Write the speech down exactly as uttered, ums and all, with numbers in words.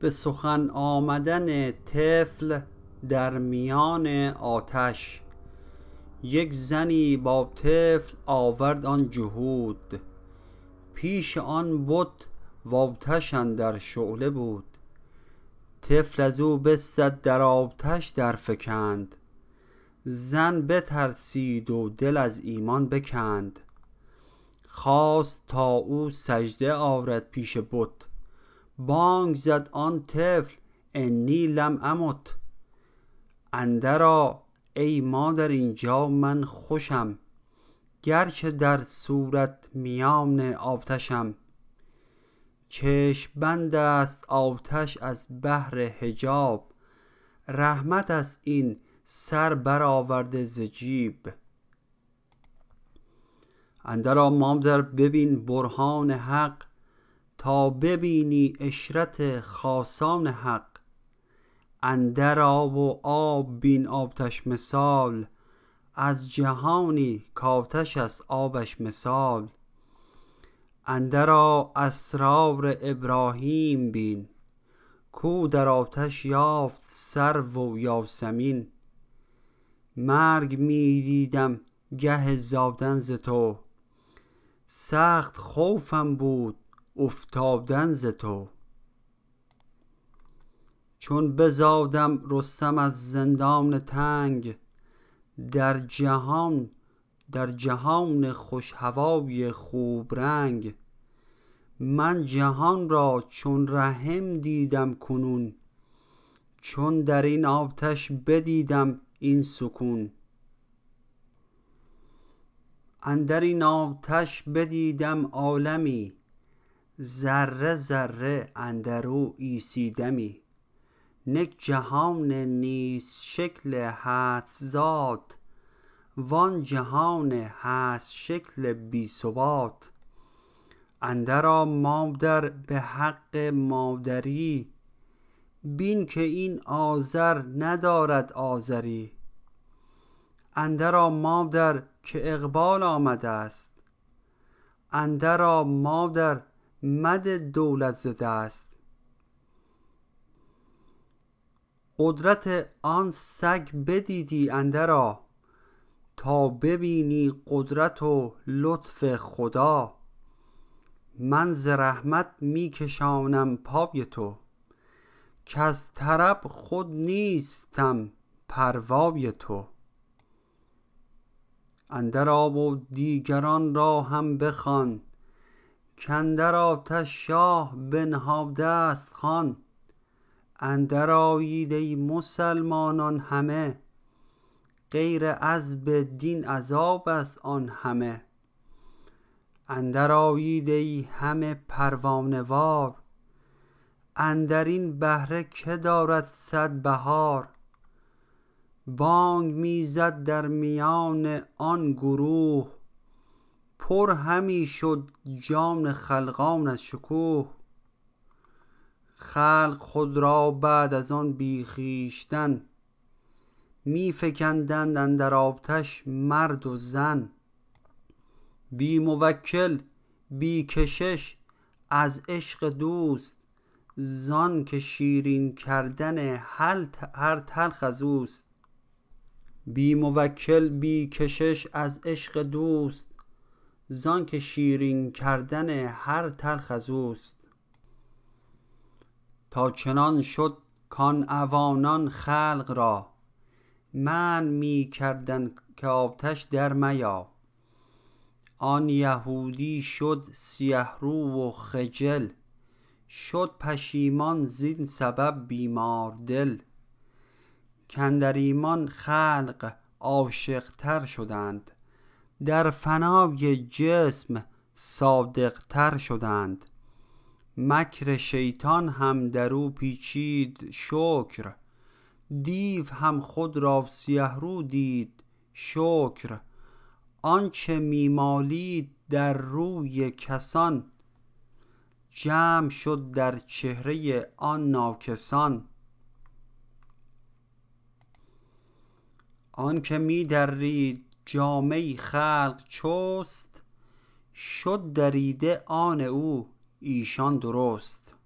به سخن آمدن طفل در میان آتش. یک زنی با طفل آورد آن جهود، پیش آن بت و آتش اندر شعله بود. طفل از او بستد در آتش در فکند، زن بترسید و دل از ایمان بکند. خواست تا او سجده آورد پیش بت، بانگ زد آن طفل انی لم امت. اندرآ ای مادر اینجا من خوشم، گرچه در صورت میان آتشم. چشم بند است آتش از بهر حجاب، رحمت است این سر برآورده ز جیب. اندرآ مادر ببین برهان حق، تا ببینی عشرت خاصان حق. اندر آب و آب بین آتش مثال، از جهانی کآتش است آبش مثال. اندرآ اسرار ابراهیم بین، کو در آتش یافت سرو و یاسمین. مرگ می دیدم گه زادن ز تو، سخت خوفم بود افتادن ز تو. چون بزادم رستم از زندان تنگ، در جهان در جهان خوش هوای خوب رنگ. من جهان را چون رحم دیدم کنون، چون در این آتش بدیدم این سکون. اندر این آتش بدیدم عالمی، ذره ذره اندرو عیسی دمی. نک جهان نیست شکل هست ذات، وان جهان هست شکل بی ثبات. اندرآ مادر به حق مادری، بین که این آذر ندارد آذری. اندرآ مادر که اقبال آمده است، اندرآ مادر مده دولت ز دست. قدرت آن سگ بدیدی اندرآ، تا ببینی قدرت و لطف خدا. من ز رحمت می کشانم پای تو، کز طرب خود نیستم پروای تو. اندرآ و دیگران را هم بخوان، کاندر آتش شاه بنهاده است خوان. اندرآیید ای مسلمانان همه، غیر عذب دین عذاب است آن همه. اندرآیید ای همه پروانه وار، اندرین بهره که دارد صد بهار. بانگ می زد در میان آن گروه، پر همی شد جان خلقان از شکوه. خلق خود را بعد از آن بی خویشتن، می فکندند اندر آتش مرد و زن. بی موکل بی کشش از عشق دوست، زان که شیرین کردن هر تلخ از اوست. بی موکل بی کشش از عشق دوست، زان که شیرین کردن هر تلخ از اوست. تا چنان شد کان عوانان خلق را، منع می کردند که آتش در میا. آن یهودی شد سیه رو و خجل، شد پشیمان زین سبب بیمار دل. کاندر ایمان خلق عاشق تر شدند، در فنای جسم صادق تر شدند. مکر شیطان هم درو پیچید شکر، دیو هم خود را سیه رو دید شکر. آنچه می مالید در روی کسان، جمع شد در چهره آن ناکسان. آنکه می درید جامه خلق چست، شد دریده آن او ایشان درست.